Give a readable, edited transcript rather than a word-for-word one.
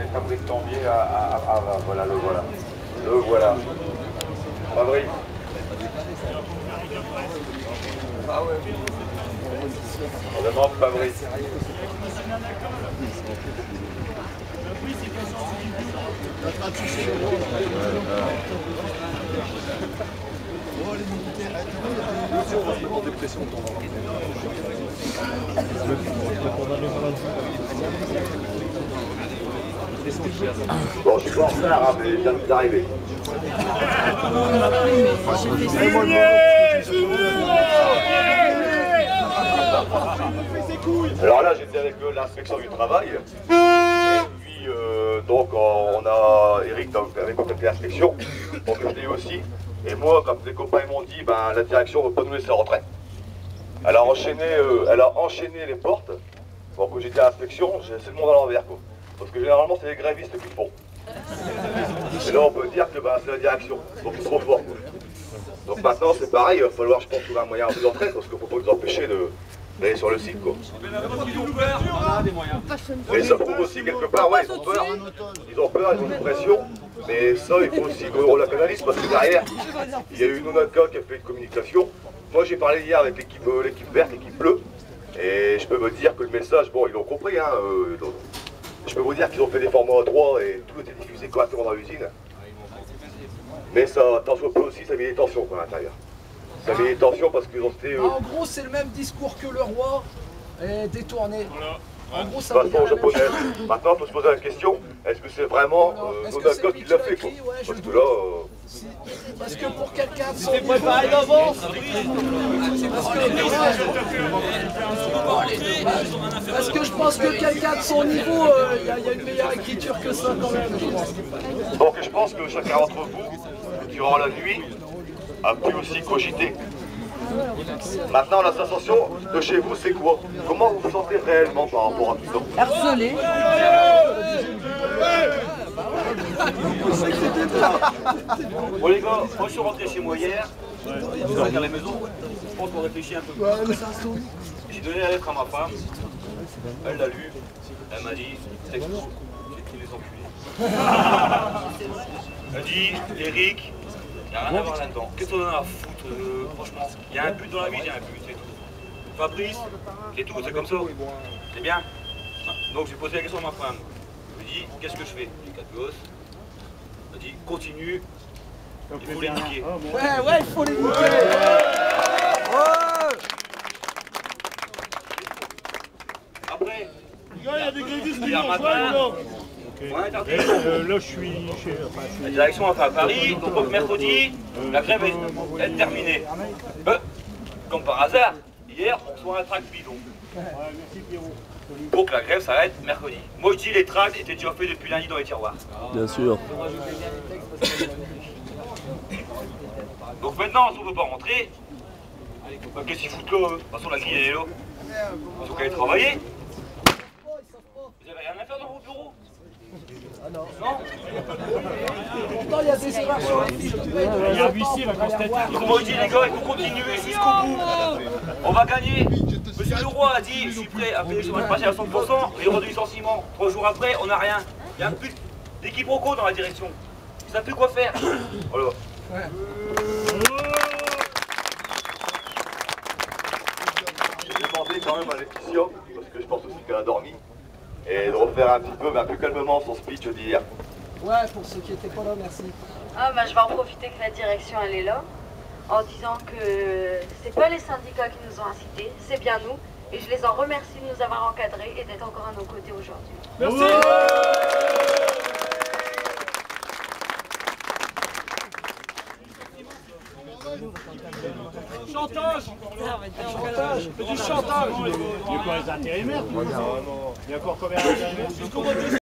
Fabrice Tambier voilà, le voilà. Le voilà. Fabrice. Ah ouais. On demande Fabrice. Bon, je suis pas en retard, hein, mais je viens d'arriver. Alors là, j'étais avec l'inspection du travail. Et puis, donc, on a Eric avec complété l'inspection. Donc, je l'ai aussi. Et moi, comme les copains m'ont dit, ben, la direction ne veut pas nous laisser rentrer. Elle a enchaîné les portes. Bon, quand j'étais à l'inspection, c'est le monde à l'envers, quoi. Parce que généralement, c'est les grévistes qui le font. Et là, on peut dire que ben, c'est la direction. Donc, ils sont trop forts, quoi. Donc maintenant, c'est pareil, il va falloir, je pense, trouver un moyen d'entrer, parce qu'il ne faut pas nous empêcher d'aller sur le site, quoi. Et ça prouve aussi quelque part, ouais, ils ont peur, ils ont une pression, mais ça, il faut aussi qu'on la canalise, parce que derrière, il y a eu Nonaka qui a fait une communication. Moi, j'ai parlé hier avec l'équipe verte, l'équipe bleue, et je peux me dire que le message, bon, ils l'ont compris, hein, je peux vous dire qu'ils ont fait des formats 3 et tout était diffusé correctement dans l'usine. Mais ça, attention, aussi, ça met des tensions à l'intérieur. Ça met des tensions parce qu'ils ont été... En gros, c'est le même discours que le roi, détourné. En gros, ça façon japonaise. Maintenant, il faut se poser la question, est-ce que c'est vraiment Nonaka qui l'a fait, quoi? Parce que là... Parce que pour quelqu'un de son niveau... préparé d'avance. Parce que je pense que quelqu'un de son niveau, il y a une meilleure écriture que ça quand même, je pense. Donc je pense que chacun d'entre vous, durant la nuit, a pu aussi cogiter. Maintenant, la sensation de chez vous, c'est quoi? Comment vous vous sentez réellement par rapport à tout ça? Harcelé. Bon les gars, moi je suis rentré chez moi hier, je suis à la maison, je pense qu'on réfléchit un peu plus. J'ai donné la lettre à ma femme, elle l'a lue, elle m'a dit, texte, j'ai pris les enculés. Elle dit, Eric, il n'y a rien à voir là-dedans, qu'est-ce qu'on en a à foutre, franchement, il y a un but dans la vie, il y a un but, c'est tout. Fabrice, c'est tout, c'est comme ça, c'est bien. Donc j'ai posé la question à ma femme, je lui ai dit, qu'est-ce que je fais? J'ai 4 gosses. Il m'a dit continue, il faut les niquer. Ouais, il faut les niquer. Après, il y a des grévistes qui hier matin, on a interdit. Là, je suis chez... La direction a fait à Paris, donc mercredi, la grève est terminée. Comme par hasard, hier, on reçoit un tract bidon. Donc la grève s'arrête mercredi. Moi je dis les tracts étaient déjà faits depuis lundi dans les tiroirs. Bien sûr. Donc maintenant, si on ne veut pas rentrer, qu'est-ce qu'ils foutent là? De toute façon la grille elle est là. Ils ont qu'à aller travailler. Vous avez rien à faire dans vos bureaux? Ah non. Non. Pourtant il y a des erreurs sur les fiches. Il y a un huissier, va constater. Donc moi je dis les gars, il faut continuer jusqu'au bout. On va gagner. Monsieur Leroy a dit, je suis prêt à payer le chômage partiel à 100%, il y aura du licenciement. 3 jours après, on n'a rien. Il y a un plus d'équiproquo dans la direction. Ils ne savent plus quoi faire. Voilà. Ouais. J'ai demandé quand même à Laetitia, parce que je pense aussi qu'elle a dormi, et de refaire un petit peu, mais plus calmement son speech d'hier. Ouais, pour ceux qui n'étaient pas là, merci. Ah bah je vais en profiter que la direction elle est là, en disant que c'est pas les syndicats qui nous ont incités, c'est bien nous, et je les en remercie de nous avoir encadrés et d'être encore à nos côtés aujourd'hui. Merci. Chantage. Chantage. C'est du chantage. Il y a quoi les intérimaires? Il y a encore combien d'intérimaires?